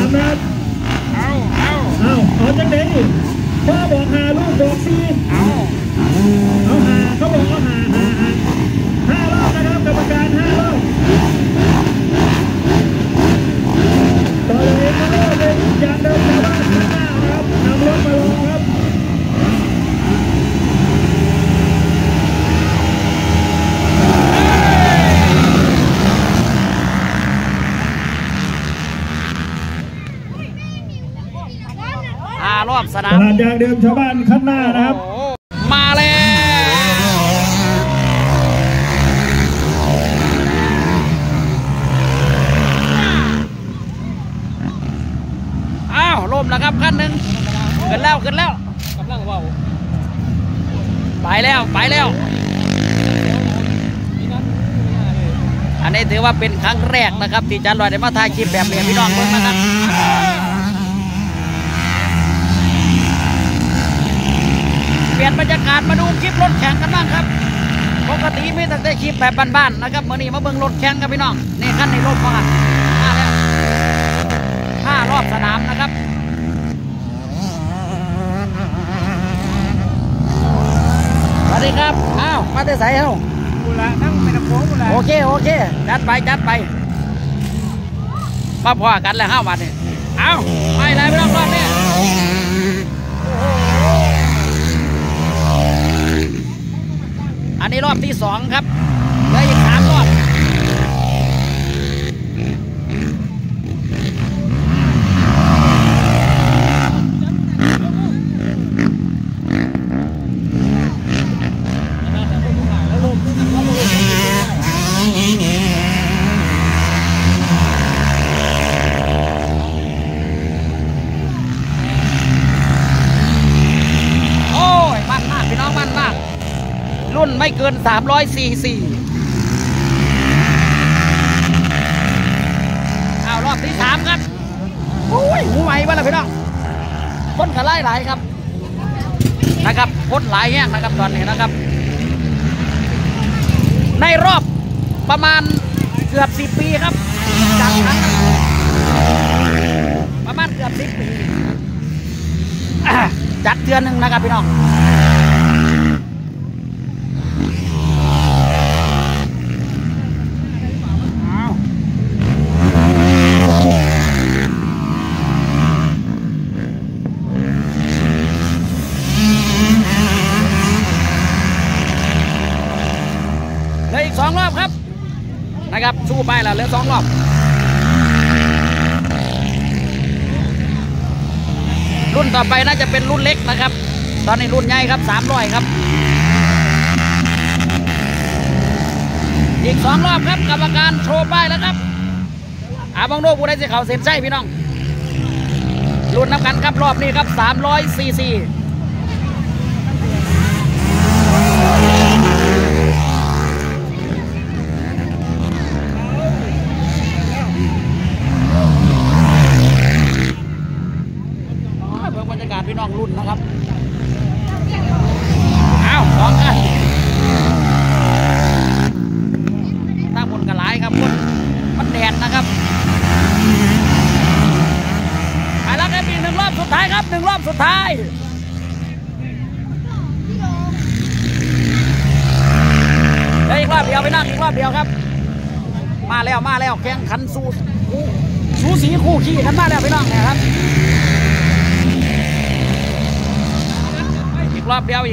3นะครับเอาจังเด้ดิพ่อบอกหาลูกบอกซีเอาหาเขาบอกว่า5 รอบนะครับกรรมการ5 รอบต่อเลยก็เลยอย่างเดิมชาวบ้านข้างหน้าครับนำรถมาลงครับรอบสนามอย่างเดิมชาวบ้านข้างหน้านะครับมาแล้วอ้าวล่มแล้วครับขั้นหนึ่งขึ้นแล้วกำลังว่าวไปแล้วอันนี้ถือว่าเป็นครั้งแรกนะครับที่จันลอยได้มาถ่ายคลิปแบบนี้พี่น้องเพิ่งนะครับเปลี่ยนบรรยากาศมาดูคลิปรถแข่งกันบ้างครับปกติไม่ตั้งแต่คลิปแบบบ้านๆนะครับเมื่อนี้มาเบิ่งรถแข่งกันพี่น้องนี่ขั้นในรถมาแล้ว5 รอบสนามนะครับสวัสดีครับอ้าวมาแต่ใส่เฮ้าบุระนั่งเป็นน้ำโขงบุระโอเคจัดไปมาพอกันแล้ว5 วันนี่เอาไปเลยพี่น้องรอบนี้อันนี้รอบที่2ครับเหลืออีก3 รอบโอ้ยมันมากพี่น้องมันมากรุ่นไม่เกิน300 cc เอารอบที่3ครับโอ้ยหูไหววะล่ะพี่น้องคนกระไล่หลายครับนะครับคนหลายแห้งนะครับตอนนี้นะครับในรอบประมาณเกือบ10 ปีครับจากครั้งประมาณเกือบ10 ปีจัดเดือนหนึ่งนะครับพี่น้องเหลืออีก2 รอบครับนะครับสู้ไปแล้วเหลือ2 รอบรุ่นต่อไปน่าจะเป็นรุ่นเล็กนะครับตอนนี้รุ่นใหญ่ครับ300ครับอีก2 รอบครับกรรมการโชว์ป้ายแล้วครับบังโดผู้ใดจะเข้าเส้นชัยพี่น้องรุ่นน้ำกันครับรอบนี้ครับ300 ccบรรยากาศพี่น้องรุ่นนะครับอ้าวสองกันตั้งบนกระไรครับคนมันแดดนะครับไปแล้วครับอีก1 รอบสุดท้ายครับ1 รอบสุดท้ายอีกรอบเดียวไปนั่งอีกรอบเดียวครับมาแล้วแข่งขันสูสีคู่ขี้กันมาแล้วพี่น้องเนี่ยครับอีกรอบเดียว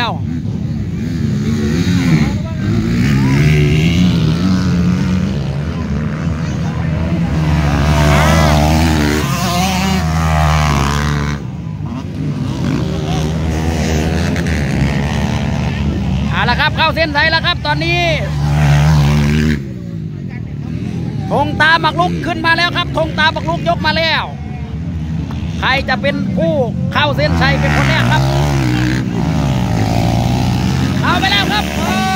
เอาละครับเข้าเส้นชัยแล้วครับตอนนี้ธงตาหมักลุกขึ้นมาแล้วครับธงตาหมักลุกยกมาแล้วใครจะเป็นผู้เข้าเส้นชัยเป็นคนแรกครับเอาไปแล้วครับ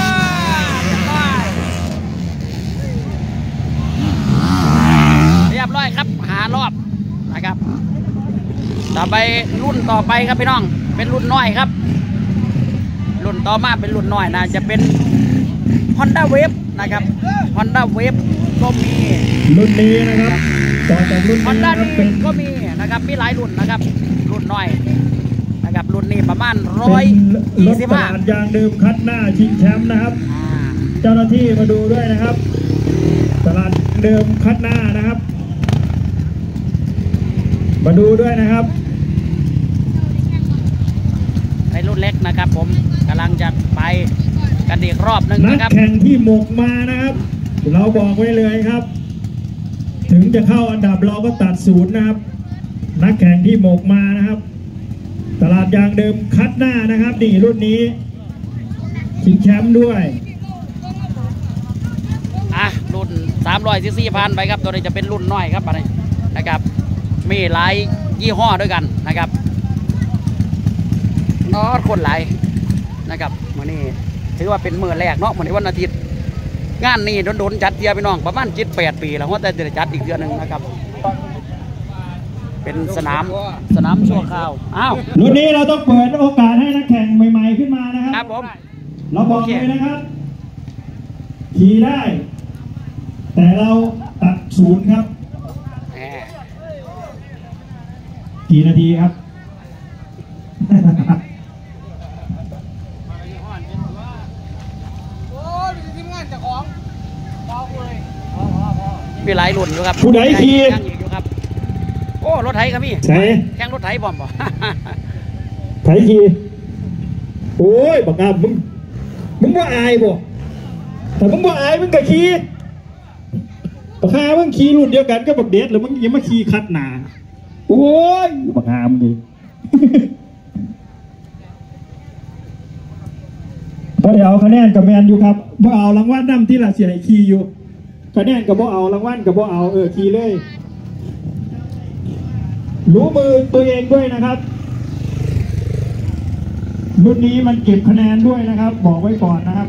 เรียบร้อยครับ5 รอบนะครับต่อไปรุ่นต่อไปครับพี่น้องเป็นรุ่นน้อยครับรุ่นต่อมาเป็นรุ่นน้อยนะจะเป็น Honda Wave นะครับ Honda Wave ก็มีรุ่นนี้นะครับต่อจากรุ่นฮอนนี้ด้านะครับดีเป็นก็มีนะครับมีหลายรุ่นนะครับรุ่นน้อยนะครับรุ่นนี้ประมาณเป็นรถตลาด 125 ยางเดิมคัดหน้าชิงแชมป์นะครับ เจ้าหน้าที่มาดูด้วยนะครับ ตลาดเดิมคัดหน้านะครับ มาดูด้วยนะครับในรุ่นเล็กนะครับผมกำลังจะไปกันอีกรอบหนึงนักนะครับแข่งที่หมกมานะครับ เราบอกไว้เลยครับ ถึงจะเข้าอันดับเราก็ตัดศูนย์นะครับ นักแข่งที่หมกมานะครับ ตลาดยางเดิมคัดหน้านะครับนี่รุ่นนี้ชิงแชมป์ด้วยรุ่น300ซีซีผ่านไปครับตัวนี้จะเป็นรุ่นน้อยครับอันนี้นะครับมีหลายยี่ห้อด้วยกันนะครับนอดคนหลายนะครับวันนี้ถือว่าเป็นมื้อแรกเนาะวันนี้วันอาทิตย์งานนี้โดนๆจัดเดียวพี่น้องประมาณ7-8 ปีแล้วว่าแต่จะจัดอีกเดือนหนึ่งนะครับเป็นสนามชั่วคราวรุ่นนี้เราต้องเปิดโอกาสให้นักแข่งใหม่ๆขึ้นมานะคครัรับผมเราบอกเลยนะครับขี่ได้ แต่เราตัดศูนย์ครับแหมกี่นาทีครับมีหลายรุ่นอยู่ครับผู้ใดขี่ยังอีกอยู่ครับโอ้รถไถครับพี่ใช่แข่งรถไถบอมบ่ไถขี่โอ้ยบักอามึงว่าอายบ่แต่มึงว่าอายมึงก็ขี่บักอามึงขี่รุ่นเดียวกันก็บักเด็ดหรือมึงยังมาขี่คัดหนาโอ้ยบักอามึงดิ พอเดี๋ยวเอาคะแนนกับแมนอยู่ครับบ่เอารางวัลนำที่ละเสียให้ขี่อยู่คะแนนกับบ่เอารางวัลกับบ่เอาขี่เลยรู้มือตัวเองด้วยนะครับรุ่นนี้มันเก็บคะแนนด้วยนะครับ บอกไว้ก่อนนะครับ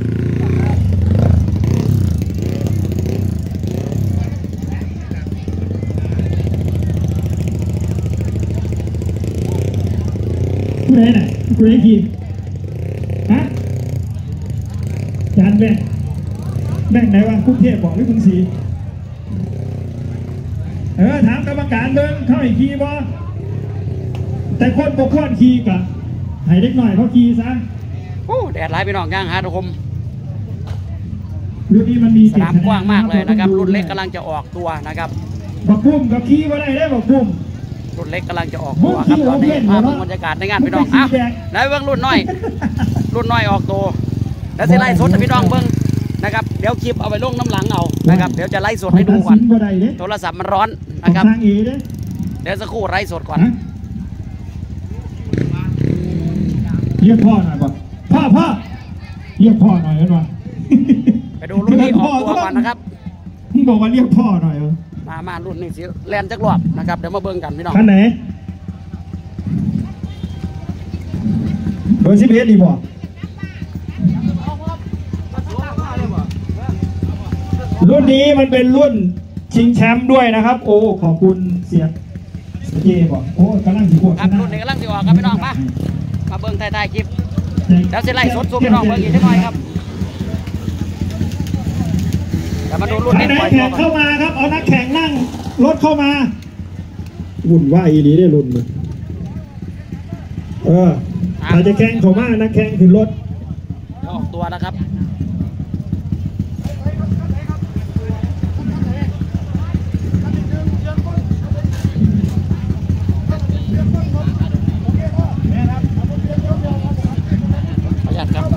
ผู้ใดไหนผู้ใดขี่ฮะจานแบ่งไหนวะกรุงเทพบอกหรือกรุงศรีถามกรรมการเบิ้งเข้าอีกขี่บ่แต่คนบกพร่องขี่กะให้เล็กหน่อยเขาขี่ซะโอ้แดดร้ายพี่น้องย่างฮาทุกคมรุ่นนี้มันมีสนามกว้างมากเลยนะครับรุ่นเล็กกำลังจะออกตัวนะครับบักพุ่มกับขี่ว่าได้บักพุ่มรุ่นเล็กกำลังจะออกตัวครับตอนนี้ภาพบรรยากาศในงานพี่น้องแล้วเบื้องรุ่นน้อยออกตัวแล้วจะไล่สดให้พี่น้องเบื้องนะครับเดี๋ยวคลิปเอาไปลงน้ำหลังเอานะครับเดี๋ยวจะไล่สดให้ดูก่อนโทรศัพท์มันร้อนนะครับเดี๋ยวสักครู่ไล่สดก่อนเรียกพ่อหน่อยป่ะพ่อเรียกพ่อหน่อยกันวะไปดูรุ่นนี้ออกตัวก่อนนะครับมึงบอกว่าเรียกพ่อหน่อยมารุ่นนี้สิแลนจักรอบนะครับเดี๋ยวมาเบิ่งกันพี่น้องคันไหนเบอร์11ดีบ่รุ่นนี้มันเป็นรุ่นชิงแชมป์ด้วยนะครับโอ้ขอบคุณเสียเจบอกโอ้กำลังสิบวกครับรุ่นนี้กำลังจะออกครับพี่น้องมาเบิ่งท้ายๆคลิปเดี๋ยวสิไล่สดพี่น้องเบิ่งอีกนิดหน่อยครับแต่มาดูรุ่นนี้ปล่อยตัวก่อนเข้ามาครับเอานักแข่งนั่งรถเข้ามาวุ่นวายอีนี้ได้รุ่นมันเราจะแข่งเขามานักแข่งขึ้นรถออกตัวนะครับประหยัดครับ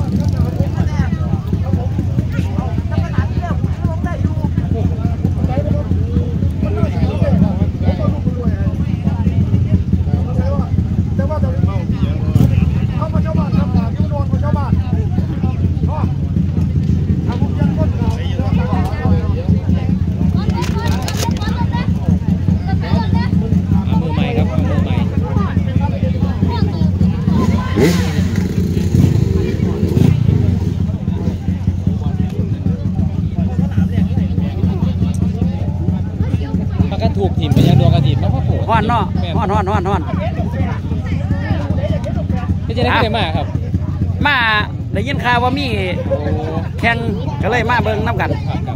ถูกถิ่มไปยังดวงกระถิ่มแล้วพ่อปู่ฮ้อนเนาะฮ้อนพี่จะได้ไม่ได้มาครับมาได้ยินข่าวว่ามีแข่งก็เลยมาเบิ่งน้ำกัน